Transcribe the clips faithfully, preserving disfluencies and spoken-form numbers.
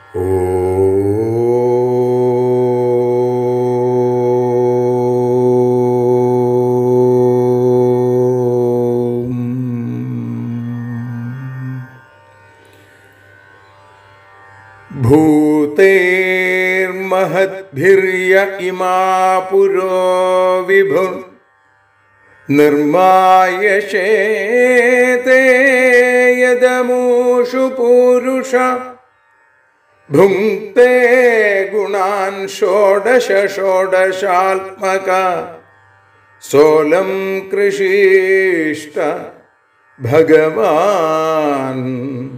भूतेर्महद्भिर्य इमा पुरो विभुः निर्मायशेते यदमूषु पुरुष भुङ्क्ते गुणान् षोडश षोडशात्मका सोलं कृषिष्ट भगवान्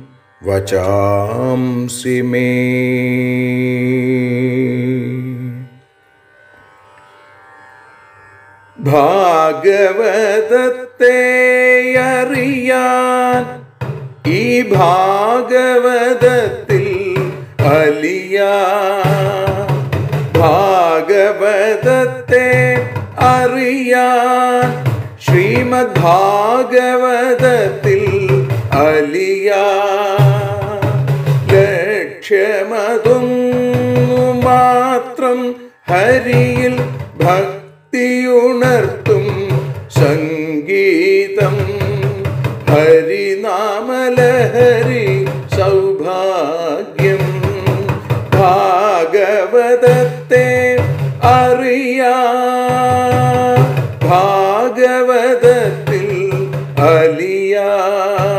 वचांसि मे। ഭാഗവതത്തെ അറിയാൻ ഈ ഭാഗവതത്തിൽ അലിയാൻ, ഭാഗവതത്തെ അറിയാൻ ശ്രീമദ് ഭാഗവതത്തിൽ അലിയാൻ. ലക്ഷ്യമതൊന്നു മാത്രം ഹരിയിൽ ഭക്തിയുണർത്തും സംഗീതം, ഹരിനാമലഹരി സൗഭാഗ്യം. ഭാഗവതത്തെ അറിയാൻ ഭാഗവതത്തിൽ അലിയാൻ.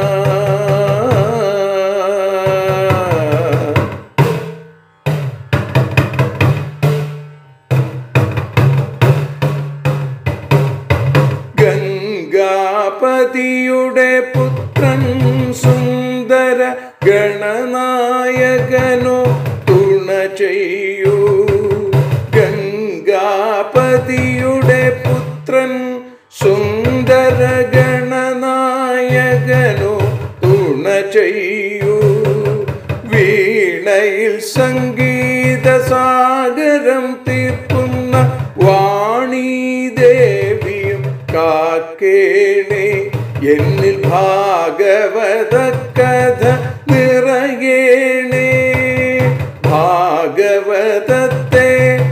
ഗംഗാപതിയുടെ പുത്രൻ സുന്ദര ഗണനായകനോ തുണ ചെയ്യൂ. ഗംഗാപതിയുടെ പുത്രൻ സുന്ദര ഗണനായകനോ തുണ ചെയ്യൂ. വീണയിൽ സംഗീത സാഗരം തീർക്കുന്ന വാണീദേവിയും കാക്കേണേ. എന്നിൽ ഭാഗവത കഥ നിറയേണേ. ഭാഗവതത്തെ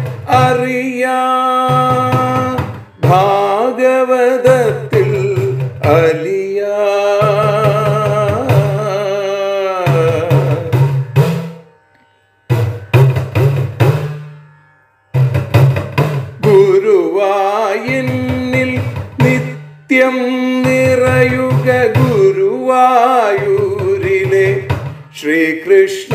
അറിയാൻ ഭാഗവതത്തിൽ അലിയാൻ. ഗുരുവായൂരിൽ നിത്യം നിറയുക ഗുരുവായൂരിലെ ശ്രീകൃഷ്ണ.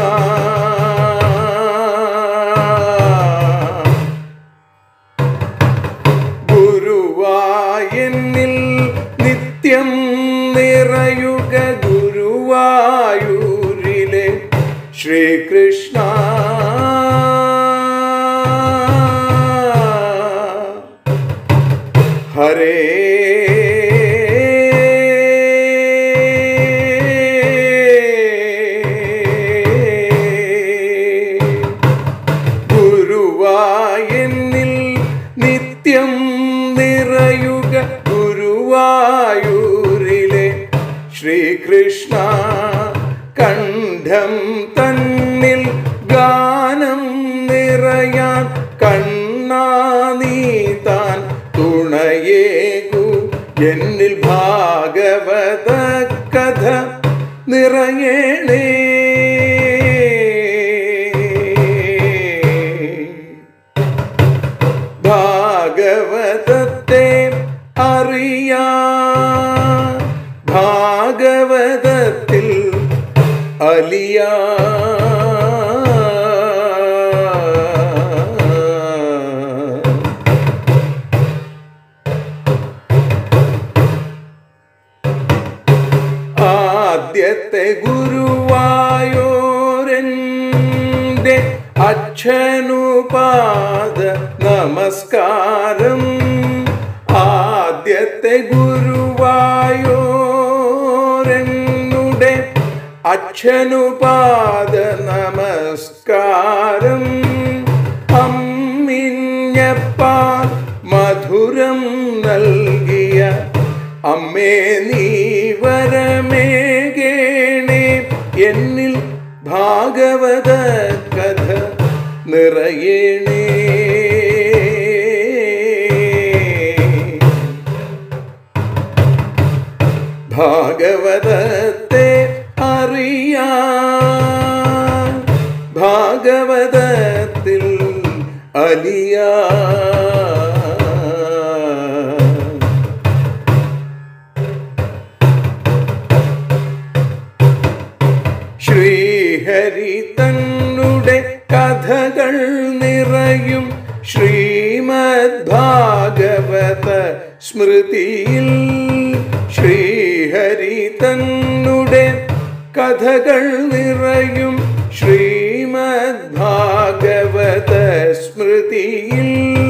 ഗുരുവായൂരിൽ നിത്യം നിറയുക ഗുരുവായൂരിലെ ശ്രീകൃഷ്ണ. ഹരേ ഗുരുവായൂരിൽ നിത്യം നിറയുക ഗുരുവായൂരിലെ ശ്രീകൃഷ്ണ. കണ്ഠം തന്നിൽ ഗാനം നിറയാൻ കണ്ണാ നീ താൻ തുണയേകു. എന്നിൽ ഭാഗവത കഥ നിറയേണേ. ഭാഗവതത്തെ അറിയാൻ ഭാഗവതത്തിൽ അലിയാൻ. ആദ്യത്തെ ഗുരുവായൂരന്റെ അച്ഛനുപാദ നമസ്കാരം. ആദ്യത്തെ ഗുരുവായൂരനുടെ അച്ഛനുപാദ നമസ്കാരം. അമ്മിഞ്ഞപ്പാൽ മധുരം നൽകിയ അമ്മേ നീ വരമേകേണേ. എന്നിൽ ഭാഗവത കഥ നിറയണേ. ഭാഗവതത്തെ അറിയാൻ ഭാഗവതത്തിൽ അലിയാൻ. ശ്രീഹരി തന്നുടെ കഥകൾ നിറയും ശ്രീമദ് ഭാഗവത സ്മൃതിയിൽ. ശ്രീഹരി തന്നുടെ കഥകൾ നിറയും ശ്രീമദ് ഭാഗവത സ്മൃതിയിൽ.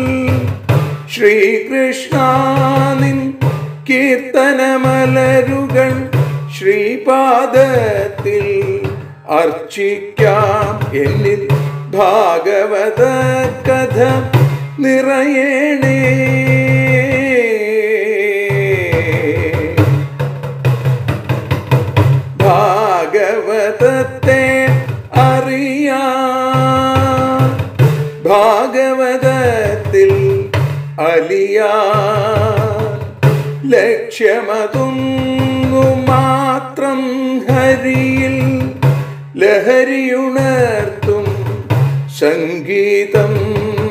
ശ്രീകൃഷ്ണാനിൻ കീർത്തനമലരുകൾ ശ്രീപാദത്തിൽ അർച്ചിക്കാം. എന്നിൽ ഭാഗവത കഥ നിറയണേ. ഭാഗവതത്തെ അറിയാൻ ഭാഗവതത്തിൽ അലിയാൻ. ലക്ഷ്യമതൊന്നു മാത്രം ഹരിയിൽ ലഹരിയുണർത്തും സംഗീതം.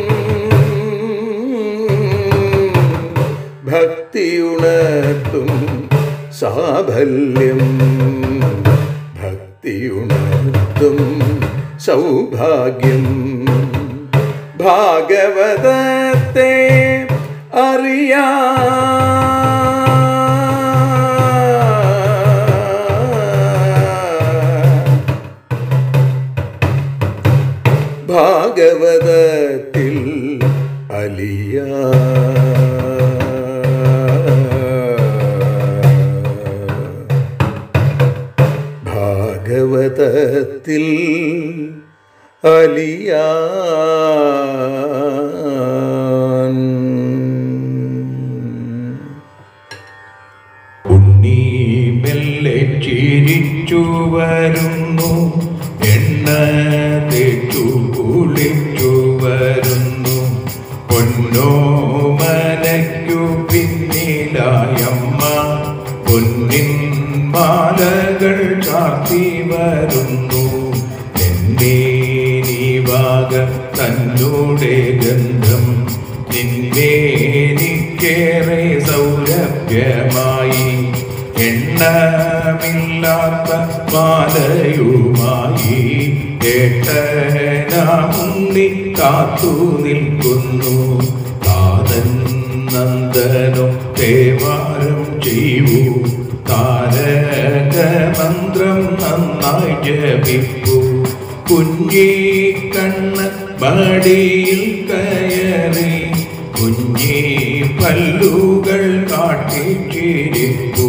ഭക്തിയുണർത്തും സാഫല്യം. ഭക്തിയുണർത്തും സൗഭാഗ്യം. ഭാഗവതത്തെ അറിയാൻ ഭാഗവതത്തിൽ അലിയാൻ. ഭാഗവതത്തിൽ അലിയാൻ. ഉണ്ണി മെല്ലെ ചിരിച്ചു വരുന്നു, എണ്ണ തേച്ചു കുളിച്ചു വരുന്നു. പൊന്നോ മനയ്ക്കു പിന്നിലായമ്മ പൊന്നിൻ മാലകൾ ചാർത്തി വരുന്നു. എന്റെ നീവാക തന്നോടെ ഗന്ധം നിന്നേനിക്കേറെ സൗരഭ്യമായി. എണ്ണമില്ലാത്ത മാലയുമായി ഏട്ടനാമുണ്ണി കാത്തു നിൽക്കുന്നു. താതൻ നന്ദനോ തേവാരം ചെയ്യൂ, താരകമന്ത്രം നന്നായി ജപിപ്പൂ. കുഞ്ഞി കണ്ണ മടിയിൽ കയറി കുഞ്ഞി പല്ലുകൾ കാട്ടിച്ചിരിപ്പൂ.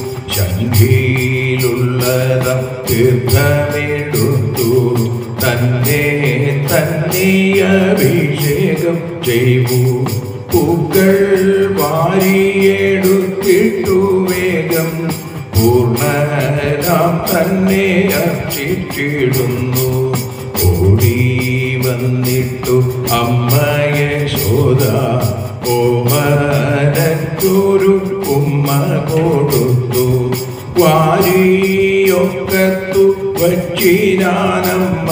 ശംഖിയിലുള്ളത തീർത്ഥമെടുത്തു തന്നെ തന്നെ അഭിഷേകം ചെയ്യൂ. പൂക്കൾ വാരിയെടുത്തിട്ടു വേഗം പൂർണ്ണനാം തന്നെ അർച്ചിച്ചിടുന്നു. ഓടി വന്നിട്ടു അമ്മ യശോദ ഓമനക്കൊരു ഉമ്മ കൊടുത്തു. വാരിയൊക്കത്തു വച്ചിനാനമ്മ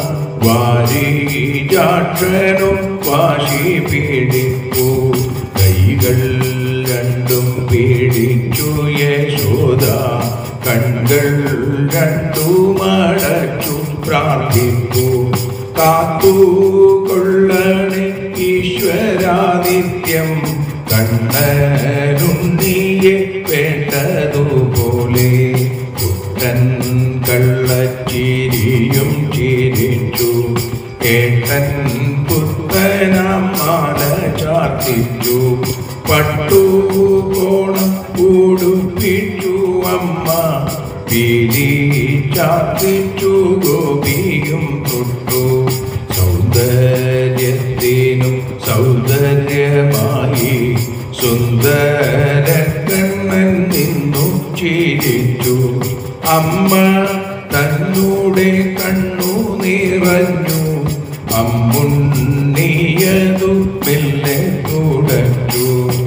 വാരിജാക്ഷനും വാശി പീഡിപ്പു. കൈകൾ രണ്ടും പീഡിച്ചു യശോദ, കൺകൾ രണ്ടുമടച്ചു പ്രാർത്ഥിപ്പു. കാത്തു കൊള്ളണേ ഈശ്വരാദിത്യം, കണ്ണനുണ്ണിയെ വേണ്ടതുപോലെ. കുട്ടൻ കള്ളച്ചിരിയും ചിരിച്ചു, ഏട്ടൻ പുത്തനാം മാല ചാർത്തിച്ചു. പട്ടുകോണം ഉടുപ്പിച്ചു അമ്മ, പീലി ചാർത്തിച്ചു ഗോപിയും തൊട്ടു. സൗന്ദര്യത്തിനും സൗന്ദര്യമായി സുന്ദര കണ്ണൻ നിന്നു ചിരിച്ചു. അമ്മ തന്നൂടെ കണ്ണു നിറഞ്ഞു. അമ്മുണ്ണിയതു മെല്ലെ തുടച്ചു.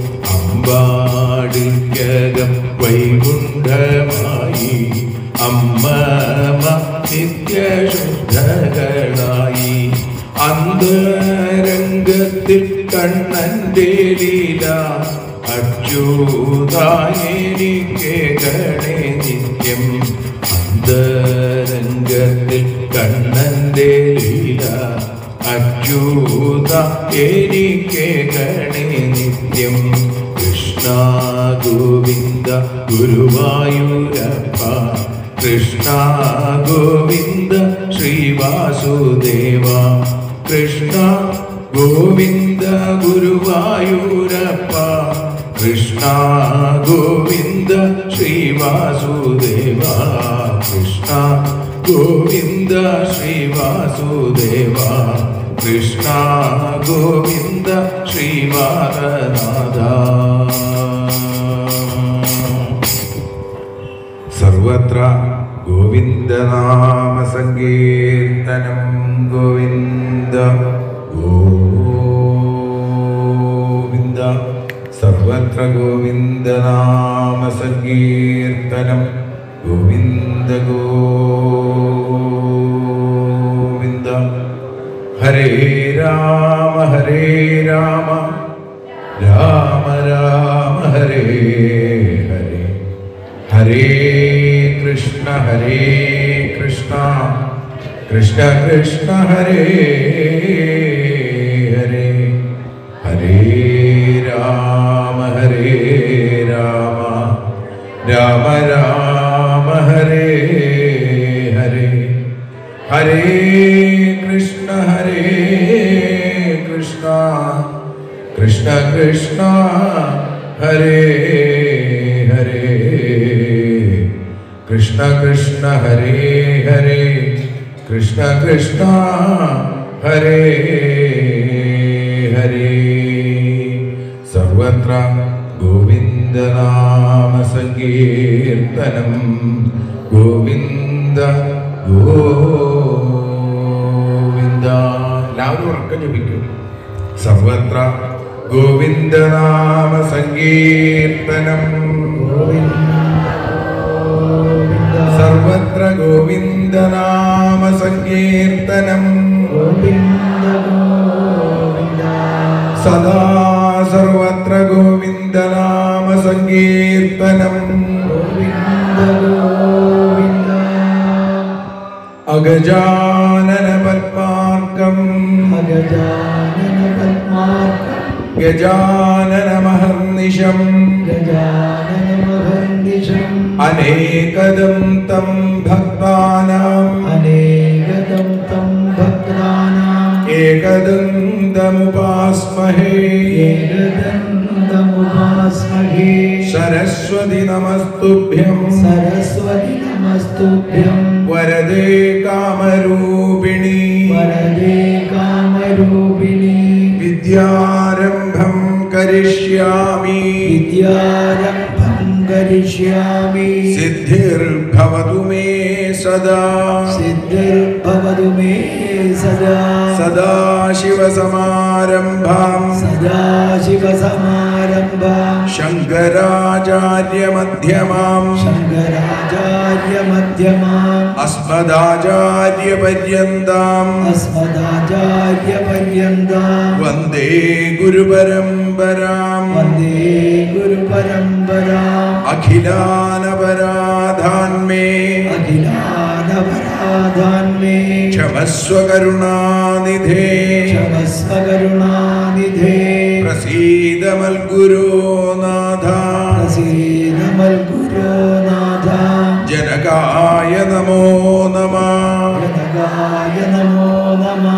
അമ്പാടിക്കകം വൈകുണ്ഠമായി അമ്മ നിത്യശുദ്ധകളായി. അന്തരംഗത്തിൽ കണ്ണന്റെ ലീല അച്യുതായെനിക്ക് ഗണേ നിത്യം. അന്തരംഗത്തിൽ കണ്ണന്റെ ലീല അച്യുത എനിക്ക് ഗണേ നിത്യം. കൃഷ്ണ ഗോവിന്ദ ഗുരുവായൂരപ്പ. കൃഷ്ണ ഗോവിന്ദ ശ്രീവാസുദേവ. കൃഷ്ണ ഗോവിന്ദ ഗുരുവായൂരപ്പ. കൃഷ്ണ ഗോവിന്ദ ശ്രീവാസുദേവ. കൃഷ്ണ ഗോവിന്ദ ശ്രീവാസുദേവ. കൃഷ്ണ ഗോവിന്ദ ശ്രീവാദനാഥ. സർവത്ര ഗോവിന്ദനാമ സങ്കീർത്തനം. ഗോവിന്ദ ഗോവിന്ദ. സർവത്ര ഗോവിന്ദനാമ സങ്കീർത്തനം. ഗോവിന്ദ ഗോവിന്ദ. ഹരേ രാമ ഹരേ രാമ രാമ രാമ ഹരേ ഹരേ. ഹരേ കൃഷ്ണ ഹരേ കൃഷ്ണ കൃഷ്ണ കൃഷ്ണ ഹരേ ഹരേ. ഹരേ രാമ ഹരേ രാമ രാമ രാമ ഹരേ ഹരേ. ഹരേ കൃഷ്ണ ഹരേ കൃഷ്ണ കൃഷ്ണ കൃഷ്ണ ഹരേ ഹരേ. കൃഷ്ണ കൃഷ്ണ ഹരേ ഹരേ. കൃഷ്ണ കൃഷ്ണ ഹരേ ഹരേ. സർവത്ര ഗോവിന്ദനാമ സങ്കീർത്തനം. ഗോവിന്ദ ഗോവിന്ദ. എല്ലാവരും ഉറക്കം ജപിക്കും. സർവത്ര ഗോവിന്ദനാമ സങ്കീർത്തനം. സർവത്ര ഗോവിന്ദനാമ സങ്കീർത്തനം. സദാ സർവത്ര ഗോവിന്ദനാമ സങ്കീർത്തനം. അഗജാനന പദ്മാർക്കം. അഗജാനന പദ്മാർക്കം. ഗജാനന മഹർനിശം. ഗജാനന മഹർനിശം. അനേകദം തം ഭക്താനാം. അനേകദം തം ഭക്താനാം. ഏകദന്തമുപാസ്മഹേ. ഏകദന്തമുപാസ്മഹേ. സരസ്വതി നമസ്തുഭ്യം. സരസ്വതി നമസ്തുഭ്യം. വരദേ കാമരൂപിണി. വരദേ കാമരൂപിണി. വിദ്യാരംഭം കരിഷ്യാമി. വിദ്യാരംഭം കരിഷ്യാമി. സിദ്ധിർഭവതു മേ സദാ. സിദ്ധിർഭവതു മേ സദാ. സദാശിവസമാരംഭാം. സദാശിവസമാരംഭാം. ശങ്കരാചാര്യമധ്യമാം. ശങ്കരാചാര്യമധ്യമാം. അസ്മദാചാര്യപര്യന്താം. അസ്മദാചാര്യപര്യന്താം. വന്ദേ ഗുരുപരമ്പരാം. വന്ദേ ഗുരുപരമ്പരാം. അഖിലാനപരാധാന്മേ. അഖിലാനപരാധാന്മേ. ക്ഷമസ്വ കരുണാനിധേ. ക്ഷമസ്വ കരുണാനിധേ. പ്രസീദ മൽഗുരോ നാഥ. പ്രസീദ മൽഗുരോ നാഥ. ജനകായ നമോ നമഃ. ജനകായ നമോ നമഃ.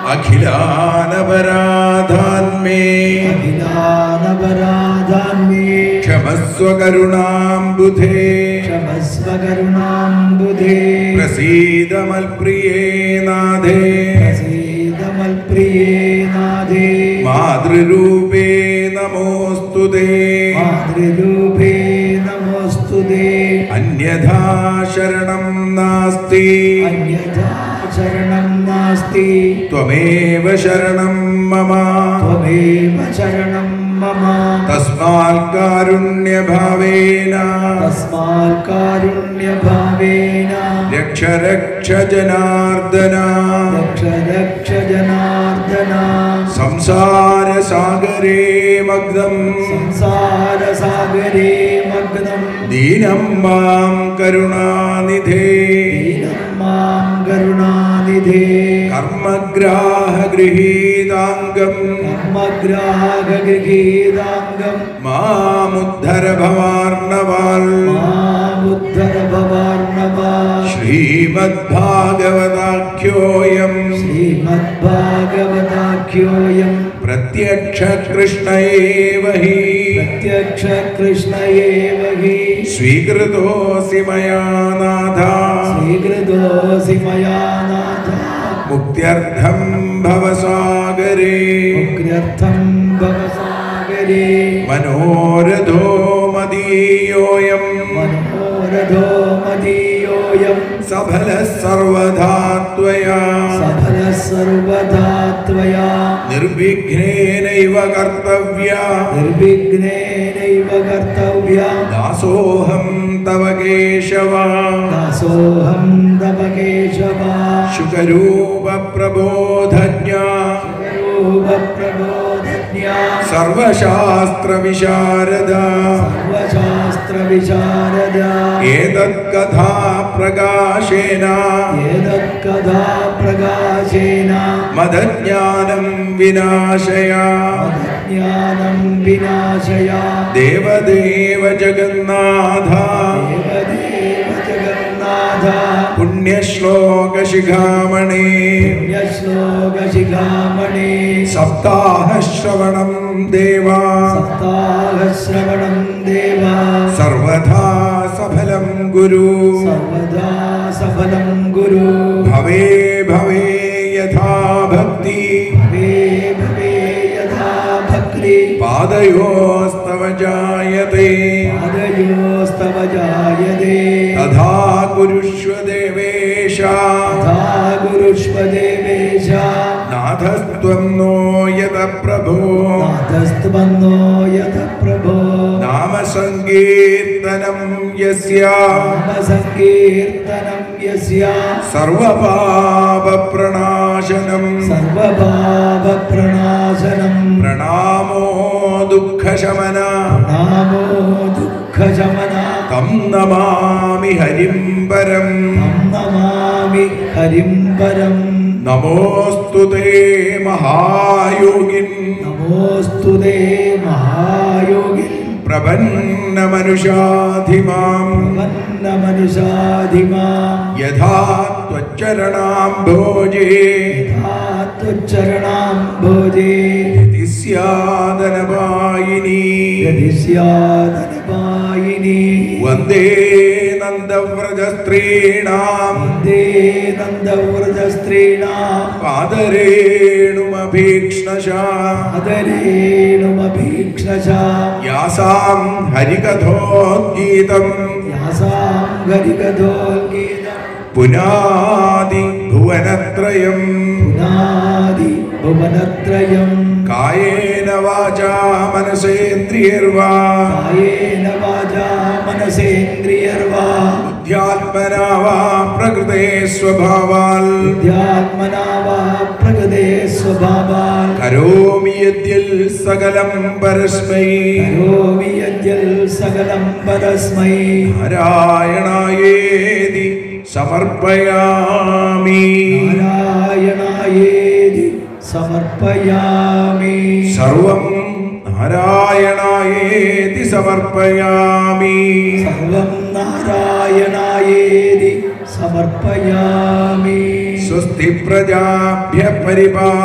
അഖിലാനപരാധാന്മേ. അഖിലാനപരാധാന്മേ. ക്ഷമസ്വ കരുണാംബുധേ. ക്ഷമസ്വ കരുണാംബുധേ. പ്രസീദ മൽപ്രിയേ നാഥേ. പ്രസീദ മൽപ്രിയേ നാഥേ. മാതൃരൂപേ നമോസ്തുതേ. മാതൃരൂപേ നമോസ്തുതേ. അന്യഥാ ശരണം നാസ്തി. അന്യഥാ शरणं नास्ति त्वमेव शरणं मम त्वमेव शरणं मम तस्मात् कारुण्यभावेन तस्मात् कारुण्यभावेन रक्ष रक्ष जनार्दन रक्ष रक्ष जनार्दन संसारसागरे मग्नं संसारसागरे मग्नं दीनं मां करुणानिधे दीनं मां करुणानिधे कर्मग्राहगृहीताङ्गं कर्मग्राहगृहीताङ्गं मामुद्धर भवार्णवाल् मामुद्धर भवार्णवाल् श्रीमद्भागवताख्योऽयं श्रीमद्भागवताख्योऽयं प्रत्यक्ष कृष्ण एव हि प्रत्यक्ष कृष्ण एव हि स्वीकृतोऽसि मया नाथ स्वीकृतोऽसि मया नाथ मुक्त्यर्थं भवसागरे मुक्त्यर्थं भवसागरे मनोरथो मदीयोऽयं मनोरथो मदीयोऽयं सफलः सर्वदा त्वया सफलः सर्वदा त्वया निर्विघ्नेनैव कर्तव्या निर्विघ्नेनैव कर्तव्या दासोऽहं तव केशव दासोऽहं तव केशव शुकरूप प्रबोधज्ञा प्रबोधज्ञा सर्वशास्त्र विशारदा सर्वशास्त्रविशारदा एतत्कथा प्रकाशेन एतत्कथा प्रकाशेन मदज्ञानं विनाशया ज्ञानं विनाशया देवदेव जगन्नाथ देवदेव जगन्नाथ पुण्यश्लोकशिखामणे पुण्यश्लोकशिखामणे सप्ताहश्रवणं देवा सप्ताहश्रवणं देवा सर्वथा सफलं गुरु सर्वदा सफलं गुरु भवे भवे यथा भक्ति भवे भवे यथा भक्ति पादयोस्तव जायते पादयोस्तव जायते तथा कुरुष्व देवेश तथा कुरुष्व देवेश नाथस्त्वं नो यत प्रभो नाथस्त्वन्नो यत प्रभो नाम संकीर्तनं यस्य नामसङ्कीर्तनं यस्य सर्वपापप्रणाशनं सर्वपापप्रणाशनं प्रणामो दुःखशमन नामो दुःखशमन तं नमामि हरिं परं तं नमामि हरिं परं नमोऽस्तु ते महायोगिन् नमोऽस्तु ते महायोगिन् प्रपन्नमनुषाधिमां प्रपन्नमनुषाधिमां यथा त्वच्चरणाम्भोजे यथा त्वच्चरणाम्भोजे यदि स्यादनपायिनी यदि स्यादनपायिनी वन्दे नन्दव्रजस्त्रीणां वन्दे नन्दव्रजस्त्रीणां पादरेणुमभीक्ष्णशा आदरेणुमभीक्ष्णशा यासां हरिकथोद्गीतं यासां हरिकथोद्गीतं पुनादि भुवनत्रयं पुनादि भुवनत्रयं कायेन वाचा मनसेन्द्रियर्वा कायेन वाचा मनसेन्द्रियर्वा बुद्ध्यात्मना वा प्रकृते स्वभावाल् बुद्ध्यात्मना वा प्रकृते स्वभावात् करोमि यद्यल् सकलं परस्मै करोमि यद्यल् सकलं परस्मै नारायणायेति समर्पयामि नारायणायेति समर्पयामि सर्वं नारायणायेति समर्पयामि सर्वं नारायणायेति समर्पयामि स्वस्ति प्रजाभ्यः परिपालयन्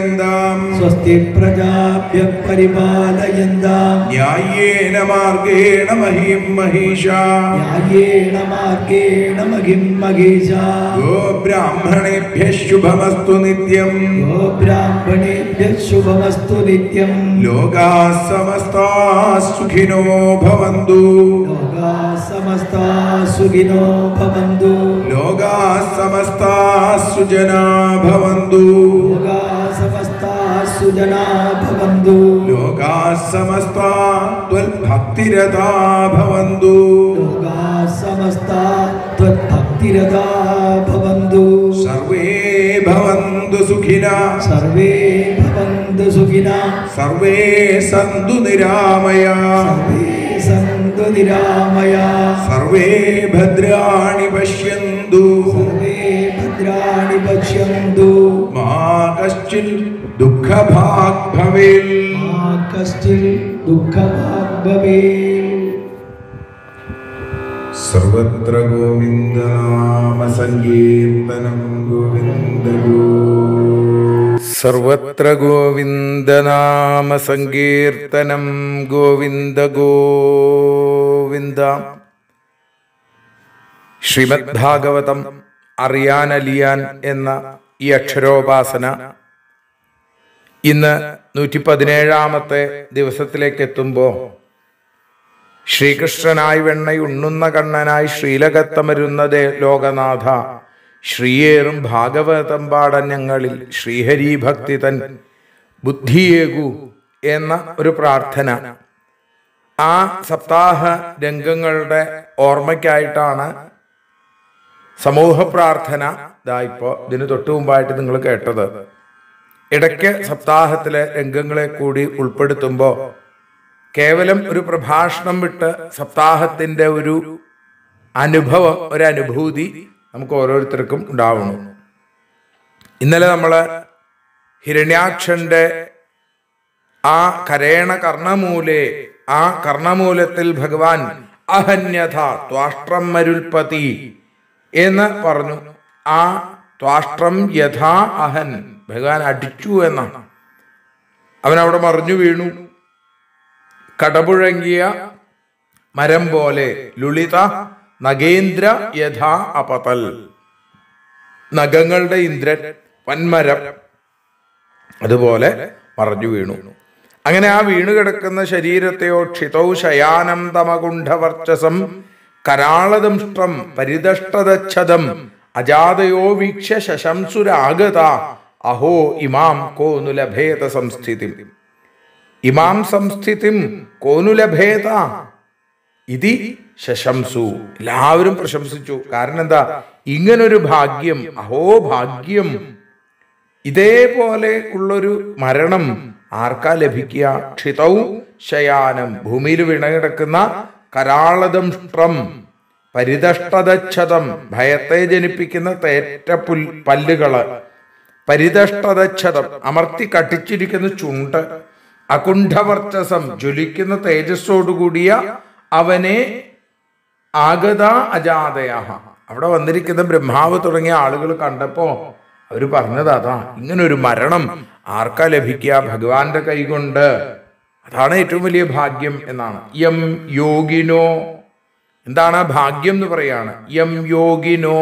പരിപാലയന്താം സ്വസ്തി പ്രജാഭ്യഃ പരിപാലയന്താം ന്യായേന മാർഗേണ മഹിം മഹീഷാ ന്യായേന മാർഗേണ മഹിം മഹീഷാ ഗോ ബ്രാഹ്മണേഭ്യഃ ശുഭമസ്തു നിത്യം ഗോ ബ്രാഹ്മണേഭ്യഃ ശുഭമസ്തു നിത്യം ലോകാഃ സമസ്താഃ സുഖിനോ ഭവന്തു ലോകാഃ സമസ്താഃ സുഖിനോ ഭവന്തു ലോകാഃ സമസ്താഃ സുജനാ ഭവന്തു ലോകാഃ സമസ്താഃ സുജനാ ഭവന്തു ലോകാഃ സമസ്താഃ ത്വൽഭക്തിരതാ ഭവന്തു ലോകാഃ സമസ്താഃ ത്വദ്ഭക്തിരതാ ഭവന്തു സർവേ ഭവന്തു സുഖിനഃ സർവേ ഭവന്തു സുഖിനഃ സർവേ സന്തു നിരാമയാഃ സർവേ സന്തു നിരാമയാഃ സർവേ ഭദ്രാണി പശ്യന്തു സർവേ ഭദ്രാണി പശ്യന്തു മാ കശ്ചിത് ദുഃഖഭാഗ് ഭവേൽ മാ കശ്ചിത് ദുഃഖഭാഗ് ഭവേൽ. സർവത്ര ഗോവിന്ദനാമ സങ്കീർത്തനം ഗോവിന്ദ സർവത്ര ഗോവിന്ദനാമ സങ്കീർത്തനം ഗോവിന്ദ ഗോവിന്ദ. ശ്രീമദ് ഭാഗവതം അറിയാൻ അലിയാൻ എന്ന ഈ അക്ഷരോപാസന ഇന്ന് നൂറ്റി പതിനേഴാമത്തെ ദിവസത്തിലേക്ക് എത്തുമ്പോൾ ശ്രീകൃഷ്ണനായി വെണ്ണയുണ്ണുന്ന കണ്ണനായി ശ്രീലകത്തമരുന്നതേ ലോകനാഥ ശ്രീയേറും ഭാഗവതം പാടൻ ഞങ്ങളിൽ ശ്രീഹരി ഭക്തി തൻ ബുദ്ധിയേകു എന്ന ഒരു പ്രാർത്ഥന ആ സപ്താഹ രംഗങ്ങളുടെ ഓർമ്മയ്ക്കായിട്ടാണ് സമൂഹ പ്രാർത്ഥന ഇതാ ഇപ്പോ ഇതിന് തൊട്ടു മുമ്പായിട്ട് നിങ്ങൾ കേട്ടത്. ഇടയ്ക്ക് സപ്താഹത്തിലെ രംഗങ്ങളെ കൂടി ഉൾപ്പെടുത്തുമ്പോൾ കേവലം ഒരു പ്രഭാഷണം വിട്ട് സപ്താഹത്തിന്റെ ഒരു അനുഭവം, ഒരു അനുഭൂതി നമുക്ക് ഓരോരുത്തർക്കും ഉണ്ടാവണം. ഇന്നലെ നമ്മള് ഹിരണ്യാക്ഷന്റെ ആ കരേണ കർണമൂലെ, ആ കർണമൂലത്തിൽ ഭഗവാൻ അഹന്യഥ ത്വാഷ്ട്രം മരുൽപതി എന്ന് പറഞ്ഞു. ആ ത്വാഷ്ട്രം യഥാ അഹൻ, ഭഗവാൻ അടിച്ചു എന്നാണ്. അവൻ അവിടെ മറിഞ്ഞു വീണു. കടപുഴങ്ങിയ മരം പോലെ ലുളിത നഗേന്ദ്ര യഥാ അപതൽ, നഖങ്ങളുടെ ഇന്ദ്രൻ വൻമരം അതുപോലെ മറഞ്ഞു വീണു. അങ്ങനെ ആ വീണു കിടക്കുന്ന ശരീരത്തെയോ ക്ഷിതൗ ശയാനം തമകുണ്ഠവർച്ചസം കരാളദംഷ്ട്രം പരിദഷ്ടദച്ഛദം അജാതയോ വീക്ഷ്യ ശശംസുരാഗത അഹോ ഇമാം കോനു ലഭേത സംസ്ഥിതിം. ഇമാം സംസ്ഥിതിം കോനു ലഭേത ഇതി ശശംസു. എല്ലാവരും പ്രശംസിച്ചു. കാരണം എന്താ? ഇങ്ങനൊരു ഭാഗ്യം, അഹോ ഭാഗ്യം, ഇതേപോലെ ഉള്ളൊരു മരണം ആർക്കാ ലഭിക്കുക? ക്ഷിതൗ ശയാനം, ഭൂമിയിൽ വീണകിടക്കുന്ന കരാളദംഷ്ട്രം പരിദഷ്ടദച്ഛതം, ഭയത്തെ ജനിപ്പിക്കുന്ന തേറ്റ പുൽ പല്ലുകള്, പരിദഷ്ടദച്ഛതം അമർത്തി കട്ടിച്ചിരിക്കുന്ന ചുണ്ട്, അകുണ്ഠവർച്ചസം ജ്വലിക്കുന്ന തേജസ്സോടുകൂടിയ അവനെ ആഗത അജാതയ, അവിടെ വന്നിരിക്കുന്ന ബ്രഹ്മാവ് തുടങ്ങിയ ആളുകൾ കണ്ടപ്പോ അവര് പറഞ്ഞത് അതാ, ഇങ്ങനൊരു മരണം ആർക്കാ ലഭിക്കുക? ഭഗവാന്റെ കൈകൊണ്ട്. അതാണ് ഏറ്റവും വലിയ ഭാഗ്യം എന്നാണ്. യം യോഗിനോ, എന്താണ് ഭാഗ്യം എന്ന് പറയാണ്? യം യോഗിനോ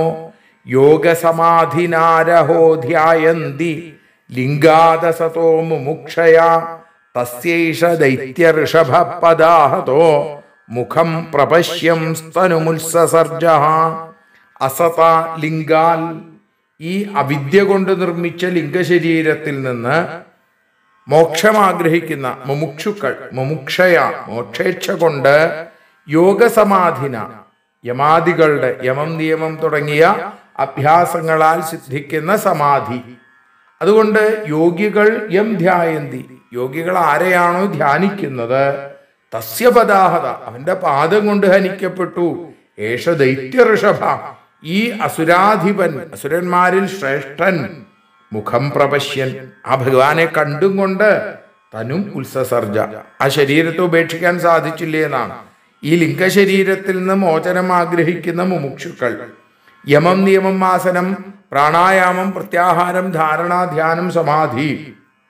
യോഗസമാധിനാരഹോ ധ്യായന്തി ലിംഗാദസതോ മുമുക്ഷയാ തസ്യൈഷ ദൈത്യ ഋഷഭപദാഹതോ മുഖം പ്രപശ്യം സ്തനുമുത്സസർജ. അസത ലിംഗാൽ, ഈ അവിദ്യ കൊണ്ട് നിർമ്മിച്ച ലിംഗശരീരത്തിൽ നിന്ന് മോക്ഷം ആഗ്രഹിക്കുന്ന മുമുക്ഷുക്കൾ, മുമുക്ഷയ മോക്ഷേച്ഛ കൊണ്ട് യോഗസമാധിന, യമാദികളുടെ യമം നിയമം തുടങ്ങിയ അഭ്യാസങ്ങളാൽ സിദ്ധിക്കുന്ന സമാധി. അതുകൊണ്ട് യോഗികൾ യം ധ്യായന്തി, യോഗികൾ ആരെയാണോ ധ്യാനിക്കുന്നത്, തസ്യ പദാഹത, അവന്റെ പാദം കൊണ്ട് ഹനിക്കപ്പെട്ടു. ഏഷ ദൈത്യ ഋഷഭ, ഈ അസുരാധിപൻ, അസുരന്മാരിൽ ശ്രേഷ്ഠൻ, മുഖം പ്രപശ്യൻ, ആ ഭഗവാനെ കണ്ടും കൊണ്ട് തനും ഉത്സസർജ, ആ ശരീരത്തെ ഉപേക്ഷിക്കാൻ സാധിച്ചില്ലേ എന്നാണ്. ഈ ലിംഗശരീരത്തിൽ നിന്ന് മോചനം ആഗ്രഹിക്കുന്ന മുമുക്ഷുക്കൾ യമം നിയമം ആസനം പ്രാണായാമം പ്രത്യാഹാരം ധാരണ ധ്യാനം സമാധി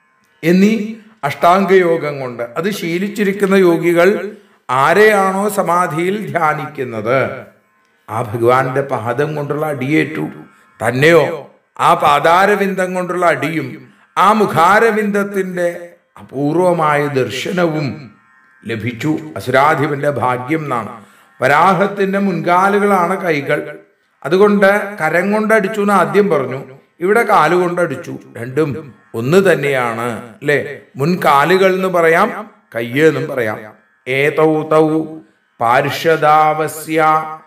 എന്നീ അഷ്ടാംഗയോഗം കൊണ്ട് അത് ശീലിച്ചിരിക്കുന്ന യോഗികൾ ആരെയാണോ സമാധിയിൽ ധ്യാനിക്കുന്നത് ആ ഭഗവാന്റെ പാദം കൊണ്ടുള്ള അടിയേറ്റു. തന്നെയോ ആ പാദാരവിന്ദം കൊണ്ടുള്ള അടിയും ആ മുഖാരവിന്ദത്തിന്റെ അപൂർവമായ ദർശനവും ലഭിച്ചു. അസുരാധിപന്റെ ഭാഗ്യം എന്നാണ്. വരാഹത്തിന്റെ മുൻകാലുകളാണ് കൈകൾ. അതുകൊണ്ട് കരം കൊണ്ടടിച്ചു എന്ന് ആദ്യം പറഞ്ഞു, ഇവിടെ കാലുകൊണ്ടടിച്ചു. രണ്ടും ഒന്ന് തന്നെയാണ് അല്ലെ. മുൻകാലുകൾ എന്ന് പറയാം, കയ്യ് എന്നും പറയാം. ഏതൗ തൗ പാർഷദാവസ്യ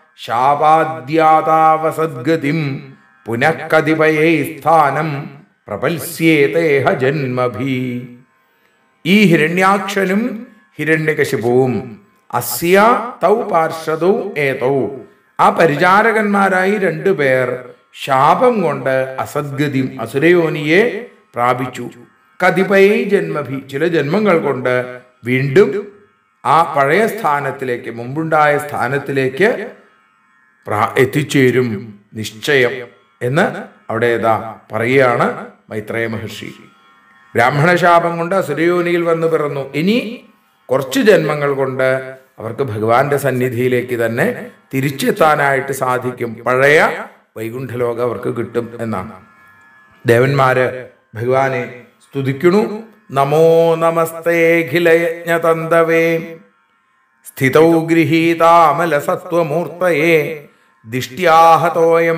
ശാപാദ്യാതാവസദ്ഗതിം പുനഃകതിപയൈ സ്ഥാനം പ്രപൽസ്യേതേഹ ജന്മഭി. ഈ ഹിരണ്യാക്ഷനും ഹിരണ്യകശിപുവും അസ്യ തൗ പാർഷദൗ ഏതൗ ആ പരിചാരകന്മാരായി രണ്ടുപേർ ശാപം കൊണ്ട് അസദ്ഗതി അസുരയോനിയെ പ്രാപിച്ചു. കതിപയൈ ജന്മഭി ചില ജന്മങ്ങൾ കൊണ്ട് വീണ്ടും ആ പഴയ സ്ഥാനത്തിലേക്ക്, മുമ്പുണ്ടായ സ്ഥാനത്തിലേക്ക് എത്തിച്ചേരും നിശ്ചയം എന്ന് അവിടെ ഏതാ പറയുകയാണ് മൈത്രേയ മഹർഷി. ബ്രാഹ്മണ ശാപം കൊണ്ട് അസുരയോനിയിൽ വന്നു പിറന്നു. ഇനി കുറച്ച് ജന്മങ്ങൾ കൊണ്ട് അവർക്ക് ഭഗവാന്റെ സന്നിധിയിലേക്ക് തന്നെ തിരിച്ചെത്താനായിട്ട് സാധിക്കും. പഴയ വൈകുണ്ഠലോകം അവർക്ക് കിട്ടും എന്നാണ്. ദേവന്മാര് ഭഗവാനെ സ്തുതിക്കണു. നമോ നമസ്തേഖിലയജ്ഞതന്തവേ സ്ഥിതൗ ഗൃഹീതാമല സത്വമൂർത്തയേ ദിഷ്ട്യാഹതോയം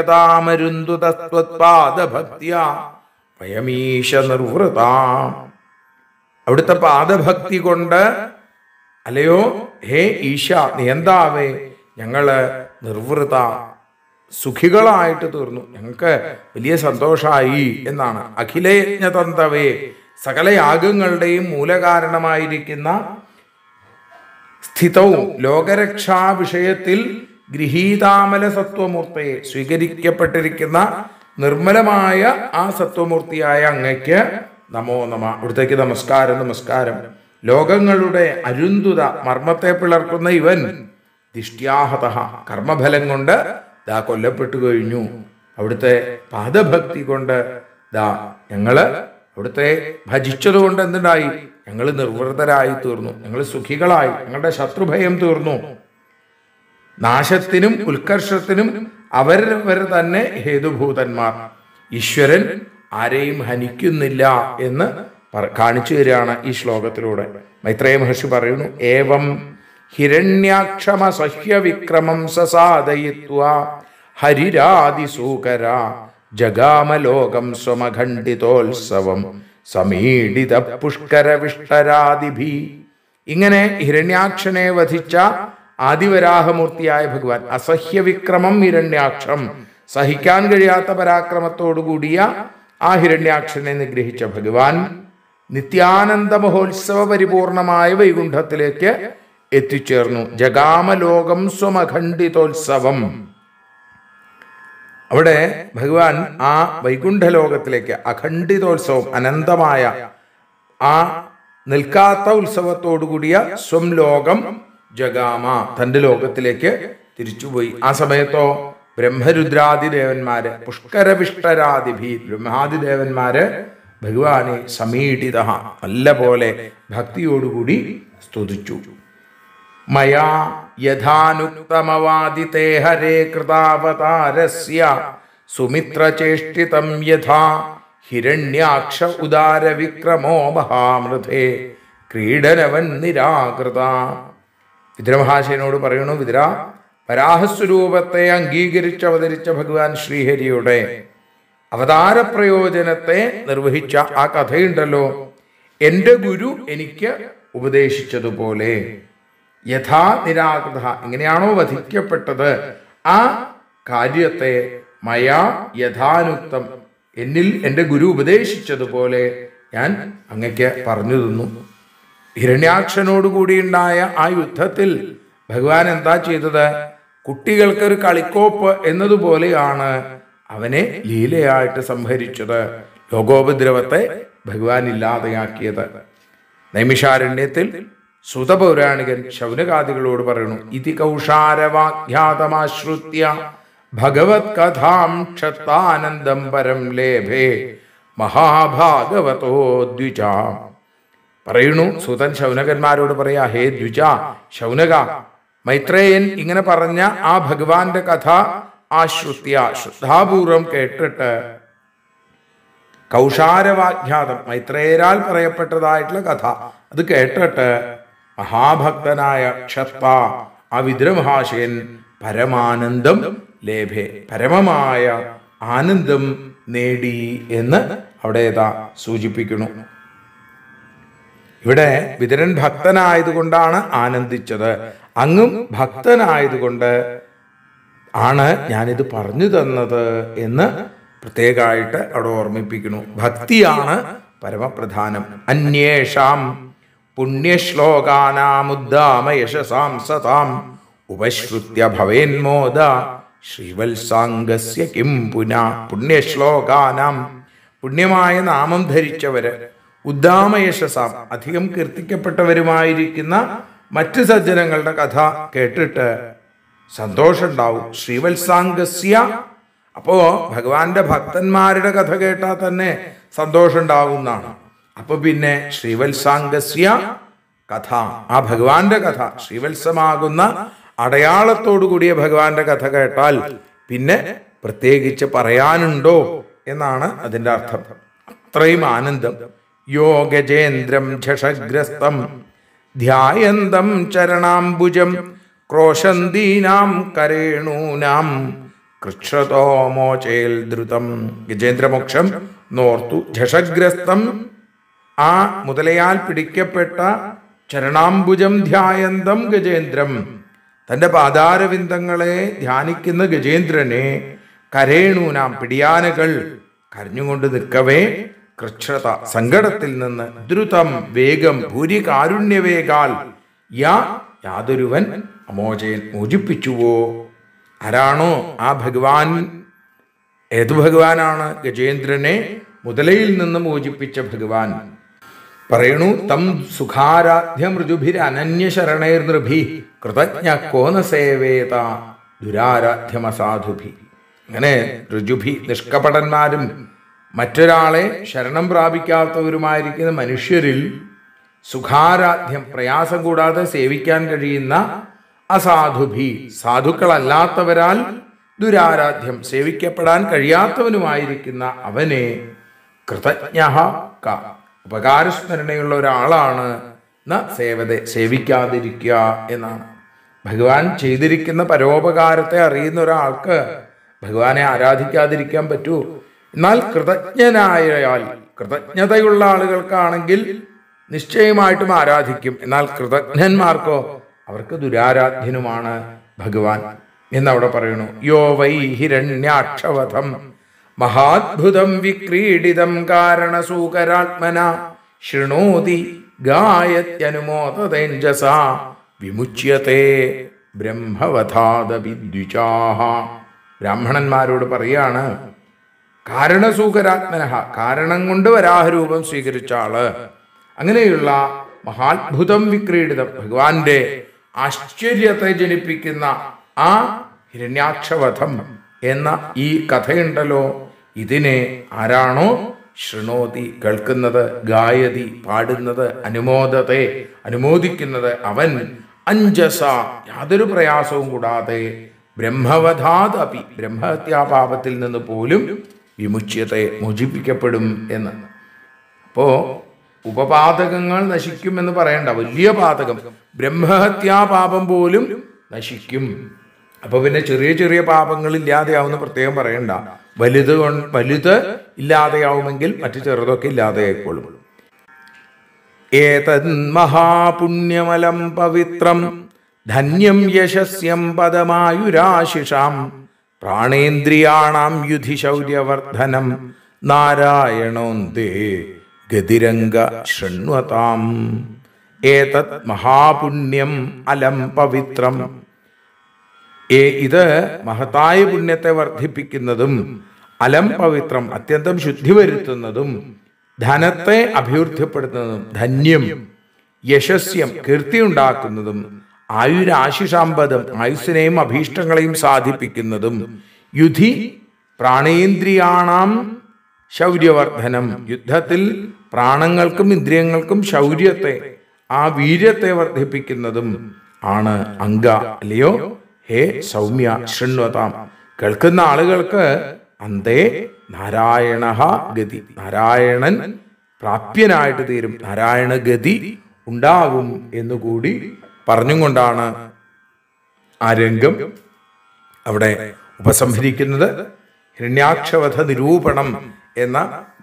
ജഗതാമരുന്ദുതസ്ത്വത്പാദഭക്ത്യാ വയമീശ നിർവൃതാം. അവിടുത്തെ പാദഭക്തി കൊണ്ട് അല്ലയോ ഹേ ഈശ നിയന്താവേ, ഞങ്ങള് നിർവൃത സുഖികളായിട്ട് തീർന്നു, ഞങ്ങൾക്ക് വലിയ സന്തോഷമായി എന്നാണ്. അഖിലയജ്ഞതന്തവേ സകല യാഗങ്ങളുടെയും മൂലകാരണമായിരിക്കുന്ന സ്ഥിതവും ലോകരക്ഷാ വിഷയത്തിൽ ഗൃഹീതാമല സത്വമൂർത്തയെ സ്വീകരിക്കപ്പെട്ടിരിക്കുന്ന നിർമ്മലമായ ആ സത്വമൂർത്തിയായ അങ്ങയ്ക്ക് നമോ നമ. അവിടുത്തേക്ക് നമസ്കാരം നമസ്കാരം. ലോകങ്ങളുടെ അരുന്തുത മർമ്മത്തെ പിളർക്കുന്ന ഇവൻ ദിഷ്ട്യാഹത കർമ്മഫലം കൊണ്ട് ദാ കൊല്ലപ്പെട്ടു കഴിഞ്ഞു. അവിടുത്തെ പാദഭക്തി കൊണ്ട് ദാ ഞങ്ങള് അവിടുത്തെ ഭജിച്ചതുകൊണ്ട് എന്തുണ്ടായി? ഞങ്ങൾ നിർവൃതരായി തീർന്നു, ഞങ്ങൾ സുഖികളായി, ഞങ്ങളുടെ ശത്രുഭയം തീർന്നു. നാശത്തിനും ഉത്കർഷത്തിനും അവരവർ തന്നെ ഹേതുഭൂതന്മാർ. ഈശ്വരൻ ആരെയും ഹനിക്കുന്നില്ല എന്ന് കാണിച്ചു തരികയാണ് ഈ ശ്ലോകത്തിലൂടെ. മൈത്രേയ മഹർഷി പറയുന്നു, ഏവം ഹിരണ്യാക്ഷമസഹ്യ വിക്രമം സസാദയിത്വാ ഹരിരാദിസൂകര ജഗാമലോകം സ്വമഖണ്ഡിതോത്സവം സമീഡിത പുഷ്കര വിഷ്ടരാദിഭി. ഇങ്ങനെ ഹിരണ്യാക്ഷനെ വധിച്ച ആദിവരാഹമൂർത്തിയായ ഭഗവാൻ അസഹ്യവിക്രമം ഹിരണ്യാക്ഷം, സഹിക്കാൻ കഴിയാത്ത പരാക്രമത്തോടുകൂടിയ ആ ഹിരണ്യാക്ഷനെ നിഗ്രഹിച്ച ഭഗവാൻ നിത്യാനന്ദ മഹോത്സവ പരിപൂർണമായ വൈകുണ്ഠത്തിലേക്ക് എത്തിച്ചേർന്നു. ജഗാമലോകം സ്വമഖണ്ഡിതോത്സവം. അവിടെ ഭഗവാൻ ആ വൈകുണ്ഠലോകത്തിലേക്ക് അഖണ്ഡിതോത്സവം അനന്തമായ ആ നിൽക്കാത്ത ഉത്സവത്തോടുകൂടിയ സ്വം ലോകം ജഗാമ തന്റെ ലോകത്തിലേക്ക് തിരിച്ചുപോയി. ആ സമയത്തോ ബ്രഹ്മരുദ്രാദി ദേവന്മാര് പുഷ്കരവിഷ്ടരാദിഭി ബ്രഹ്മാദിദേവന്മാര് ഭഗവാനെ സമീഡിത നല്ല പോലെ ഭക്തിയോടുകൂടി സ്തുതിച്ചു. മയാ യഥാനുക്തമവാദിതേ ഹരേ കൃതാവതാരസ്യ സുമിത്രചേഷ്ടിതം യഥാ ഹിരണ്യാക്ഷ ഉദാര വിക്രമോ മഹാമൃതേ ക്രീഡനവൻ നിരാകൃത. വിദ്രമഹാശയനോട് പറയണു, വിദ്ര വരാഹസ്വരൂപത്തെ അംഗീകരിച്ച് അവതരിച്ച ഭഗവാൻ ശ്രീഹരിയുടെ അവതാര പ്രയോജനത്തെ നിർവഹിച്ച ആ കഥയുണ്ടല്ലോ, എൻ്റെ ഗുരു എനിക്ക് ഉപദേശിച്ചതുപോലെ യഥാ നിരാകൃത എങ്ങനെയാണോ വധിക്കപ്പെട്ടത് ആ കാര്യത്തെ മയാ യഥാനുക്തം എന്നിൽ എൻ്റെ ഗുരു ഉപദേശിച്ചതുപോലെ ഞാൻ അങ്ങക്ക് പറഞ്ഞു തന്നു. ഹിരണ്യാക്ഷനോടുകൂടി ഉണ്ടായ ആ യുദ്ധത്തിൽ ഭഗവാൻ എന്താ ചെയ്തത്? കുട്ടികൾക്ക് ഒരു കളിക്കോപ്പ് എന്നതുപോലെയാണ് അവനെ ലീലയായിട്ട് സംഹരിച്ചത്. ലോകോപദ്രവത്തെ ഭഗവാൻ ഇല്ലാതെയാക്കിയത്. നൈമിഷാരണ്യത്തിൽ സുതപൗരാണികൻ ശൗനകാദികളോട് പറയുന്നു, ഇതി കൗഷാരവാഖ്യാതമാശ്രുത്യ ഭഗവത് കഥാം ക്ഷത്താനന്ദം പരം ലേഭേ മഹാഭാഗവതോ ദ്വിജ. പറയുന്നു സൂതൻ ശൗനകന്മാരോട് പറയാ, ഹേ ദ്വിജ, ശൗനക, മൈത്രേയൻ ഇങ്ങനെ പറഞ്ഞ ആ ഭഗവാന്റെ കഥ ആശ്രുത്യ, ശ്രദ്ധാപൂർവം കേട്ടിട്ട്, കൗഷാരവാഖ്യാതം, മൈത്രേയരാൽ പറയപ്പെട്ടതായിട്ടുള്ള കഥ അത് കേട്ടിട്ട് മഹാഭക്തനായ ക്ഷപ്പ, ആ വിദ്രമഹാശയൻ പരമാനന്ദം ലേഭേ, പരമമായ ആനന്ദം നേടി എന്ന് അവിടെ ഏതാ സൂചിപ്പിക്കുന്നു. ഇവിടെ വിതുരൻ ഭക്തനായതുകൊണ്ടാണ് ആനന്ദിച്ചത്. അങ്ങും ഭക്തനായതുകൊണ്ട് ആണ് ഞാനിത് പറഞ്ഞു തന്നത് എന്ന് പ്രത്യേകമായിട്ട് അവിടെ ഓർമ്മിപ്പിക്കുന്നു. ഭക്തിയാണ് പരമപ്രധാനം. അന്യേഷാം പുണ്യശ്ലോകാനാമുദ്ദാമ യശസാം സതാം ഉപശ്രുത്യ ഭവേന്മോദ ശ്രീവത്സാംഗസ്യ കിം പുന. പുണ്യശ്ലോകാനാം, പുണ്യമായ നാമം ധരിച്ചവര്, ഉദ്ദാമയശസാം, അധികം കീർത്തിക്കപ്പെട്ടവരുമായിരിക്കുന്ന മറ്റ് സജ്ജനങ്ങളുടെ കഥ കേട്ടിട്ട് സന്തോഷമുണ്ടാവും. ശ്രീവത്സാംഗസ്യ, അപ്പോ ഭഗവാന്റെ ഭക്തന്മാരുടെ കഥ കേട്ടാൽ തന്നെ സന്തോഷം ഉണ്ടാവുന്നതാണ്. അപ്പൊ പിന്നെ ശ്രീവത്സാംഗസ്യ കഥ, ആ ഭഗവാന്റെ കഥ, ശ്രീവത്സമാകുന്ന അടയാളത്തോടു കൂടിയ ഭഗവാന്റെ കഥ കേട്ടാൽ പിന്നെ പ്രത്യേകിച്ച് പറയാനുണ്ടോ എന്നാണ് അതിന്റെ അർത്ഥം. അത്രയും ആനന്ദം. യോഗജേന്ദ്രം ഝഷഗ്രസ്തം ധ്യായന്തം ചരണാംബുജം ക്രോശന്തീനാം കരേണൂനാം കൃക്ഷതോ മോചേൽ ദ്രുതം. ഗജേന്ദ്രമോക്ഷം നോർത്തു. ഝഷഗ്രസ്തം, ആ മുതലയാൽ പിടിക്കപ്പെട്ട ചരണാംബുജം ധ്യായന്തം ഗജേന്ദ്രം, തന്റെ പാദാരവിന്ദങ്ങളെ ധ്യാനിക്കുന്ന ഗജേന്ദ്രനെ, കരേണൂനാം, പിടിയാനകൾ കരഞ്ഞുകൊണ്ട് നിൽക്കവേ, കൃക്ഷത, സങ്കടത്തിൽ നിന്ന്, ദ്രുതം, വേഗം, ഭൂരി കാരുണ്യവേഗാൽ, യാ, യാതൊരുവൻ, അമോചയൻ, മോചിപ്പിച്ചുവോ. ആരാണോ ആ ഭഗവാൻ, ഏതു ഭഗവാനാണ്? ഗജേന്ദ്രനെ മുതലയിൽ നിന്ന് മോചിപ്പിച്ച ഭഗവാൻ. പറയണു, തം സുഖാരാധ്യ മൃജുഭിർ അനന്യശരണൈർ നൃഭി കൃതജ്ഞ കോന സേവേത ദുരാരാധ്യമസാധുഭി. അങ്ങനെ ഋജുഭി, നിഷ്കപടന്മാരും മറ്റൊരാളെ ശരണം പ്രാപിക്കാത്തവരുമായിരിക്കുന്ന മനുഷ്യരിൽ സുഖാരാധ്യം, പ്രയാസം കൂടാതെ സേവിക്കാൻ കഴിയുന്ന അസാധുഭി, സാധുക്കളല്ലാത്തവരാൽ ദുരാരാധ്യം, സേവിക്കപ്പെടാൻ കഴിയാത്തവനുമായിരിക്കുന്ന അവനെ കൃതജ്ഞ ക, ഉപകാരസ്മരണയുള്ള ഒരാളാണ്, ന സേവതെ, സേവിക്കാതിരിക്കുക എന്നാണ്. ഭഗവാൻ ചെയ്തിരിക്കുന്ന പരോപകാരത്തെ അറിയുന്ന ഒരാൾക്ക് ഭഗവാനെ ആരാധിക്കാതിരിക്കാൻ പറ്റൂ? എന്നാൽ കൃതജ്ഞനായാൽ, കൃതജ്ഞതയുള്ള ആളുകൾക്കാണെങ്കിൽ നിശ്ചയമായിട്ടും ആരാധിക്കും. എന്നാൽ കൃതജ്ഞന്മാർക്കോ അവർക്ക് ദുരാരാധ്യനുമാണ് ഭഗവാൻ എന്നവിടെ പറയുന്നു. യോ വൈ ഹിരണ്യാക്ഷവധം മഹാത്ഭുതം വിക്രീഡിതം കാരണസൂകരാത്മന ശൃണോതി ഗായത്യനുമോദതേഞ്ജസ വിമുച്യത്തെ ബ്രഹ്മവധാദവിദ്വിജാഃ. ബ്രാഹ്മണന്മാരോട് പറയാണ്, കാരണസൂകരാത്മന, കാരണം കൊണ്ട് വരാഹരൂപം സ്വീകരിച്ച ആള്, അങ്ങനെയുള്ള മഹാത്ഭുതം വിക്രീഡിതം, ഭഗവാന്റെ ആശ്ചര്യത്തെ ജനിപ്പിക്കുന്ന ആ ഹിരണ്യാക്ഷവധം എന്ന ഈ കഥയുണ്ടല്ലോ, ഇതിനെ ആരാണോ ശൃണോതി, കേൾക്കുന്നത്, ഗായതി, പാടുന്നത്, അനുമോദത്തെ, അനുമോദിക്കുന്നത്, അവൻ അഞ്ജസ, യാതൊരു പ്രയാസവും കൂടാതെ, ബ്രഹ്മവധാത് അപി, ബ്രഹ്മഹത്യാപാപത്തിൽ നിന്ന് പോലും വിമുച്യത്തെ, മോചിപ്പിക്കപ്പെടും എന്ന്. അപ്പോ ഉപപാതകങ്ങൾ നശിക്കും എന്ന് പറയണ്ട, വലിയ പാതകം, ബ്രഹ്മഹത്യാപാപം പോലും നശിക്കും. അപ്പൊ പിന്നെ ചെറിയ ചെറിയ പാപങ്ങൾ ഇല്ലാതെയാവുന്ന പ്രത്യേകം പറയണ്ട. വലുത് കൊണ്ട് വലുത് ഇല്ലാതെയാവുമെങ്കിൽ മറ്റു ചെറുതൊക്കെ ഇല്ലാതെയായിക്കോളും. ഏതത് മഹാപുണ്യമലം പവിത്രം ധന്യം യശസ്യം പദമായുരാശിഷാം പ്രാണേന്ദ്രിയാണാം യുധി ശൗര്യവർദ്ധനം നാരായണോന്തേ ഗതിരംഗ ശൃണ്വതാം. ഏതത് മഹാപുണ്യം അലം പവിത്രം, ഏ ഇത് മഹത്തായ പുണ്യത്തെ വർദ്ധിപ്പിക്കുന്നതും, അലം പവിത്രം അത്യന്തം ശുദ്ധി വരുത്തുന്നതും, ധനത്തെ അഭിവൃദ്ധിപ്പെടുത്തുന്നതും, ധന്യം യശസ്യം കീർത്തി ഉണ്ടാക്കുന്നതും, ആയുരാശിഷാമ്പദം ആയുസ്സിനെയും അഭീഷ്ടങ്ങളെയും സാധിപ്പിക്കുന്നതും, യുധി പ്രാണേന്ദ്രിയാണാം ശൗര്യവർദ്ധനം, യുദ്ധത്തിൽ പ്രാണങ്ങൾക്കും ഇന്ദ്രിയങ്ങൾക്കും ശൗര്യത്തെ, ആ വീര്യത്തെ വർദ്ധിപ്പിക്കുന്നതും ആണ് അംഗ. അല്ലയോ ഹേ സൗമ്യ ശൃണ്വതാം, കേൾക്കുന്ന ആളുകൾക്ക് അന്തേ നാരായണ ഗതി, നാരായണൻ പ്രാപ്യനായിട്ട് തീരും, നാരായണ ഗതി ഉണ്ടാവും എന്നുകൂടി പറഞ്ഞും കൊണ്ടാണ് ആ രംഗം അവിടെ ഉപസംഹരിക്കുന്നത്. ഹിരണ്യാക്ഷവധ നിരൂപണം എന്ന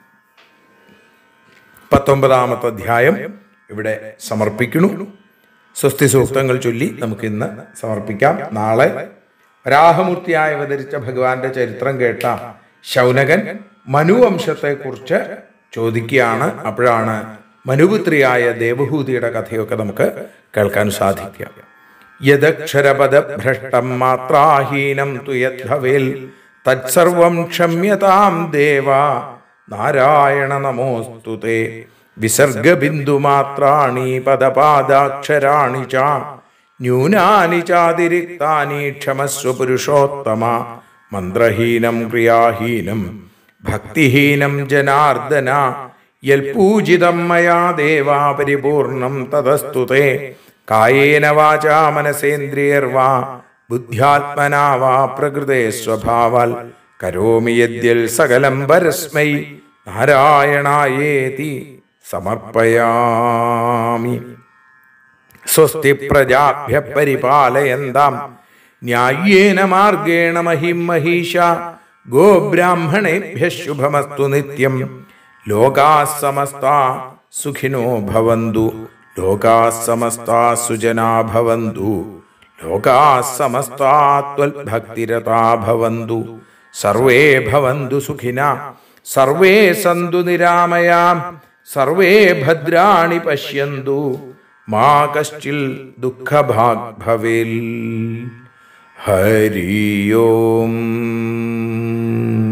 പത്തൊമ്പതാമത്തെ അധ്യായം ഇവിടെ സമർപ്പിക്കുന്നു. സ്വസ്തി സൂക്തങ്ങൾ ചൊല്ലി നമുക്കിന്ന് സമർപ്പിക്കാം. നാളെ വരാഹമൂർത്തിയായി അവതരിച്ച ഭഗവാന്റെ ചരിത്രം കേട്ട ശൗനകൻ മനുവംശത്തെക്കുറിച്ച് ചോദിക്കുകയാണ്. അപ്പോഴാണ് മനുപുത്രിയായ ദേവഹൂതിയുടെ കഥയൊക്കെ നമുക്ക് കേൾക്കാൻ സാധിക്കുക. യദക്ഷരപദഭ്രഷ്ടം മാത്രാഹീനം തു യദ്ഭവേൽ തത്സർവം ക്ഷമ്യതാം ദേവ നാരായണ നമോസ്തുതേ. വിസർഗബിന്ദുമാത്രാണി പദപാദാക്ഷരാണി ച ന്യൂനാനി ചാതിരിക്താനി ക്ഷമസ്വ പുരുഷോത്തമ. മന്ത്രഹീനം ക്രിയാഹീനം ഭക്തിഹീനം ജനാർദ്ദന യൽപൂജിതം മയാ ദേവാ പരിപൂർണം തദസ്തുതേ. കായേന വാചാ മനസേന്ദ്രിയർവാ ബുദ്ധ്യാത്മനാ വാ പ്രകൃതേ സ്വഭാവാൽ കരോമി യദ്യൽ സകലം പരസ്മൈ നാരായണായേതി സമർപ്പയാമി. സ്വസ്തി പ്രജാഭ്യഃ പരിപാലയന്താം ന്യായേന മാർഗേണ മഹിം മഹീഷ. ഗോബ്രാഹ്മണേഭ്യഃ ശുഭമസ്തു നിത്യം. ലോകാഃ സമസ്താഃ സുഖിനോ ഭവന്തു. ലോകാഃ സമസ്താഃ സുജനാ ഭവന്തു. ലോകാഃ സമസ്താഃ ത്വൽഭക്തിരതാ ഭവന്തു. സർവേ ഭവന്തു സുഖിനഃ സർവേ സന്തു നിരാമയാം. സർവേ ഭദ്രാണി പശ്യന്തു മാ കശ്ചിൽ ദുഃഖഭാഗ് ഭവേൽ. ഹരി ഓം.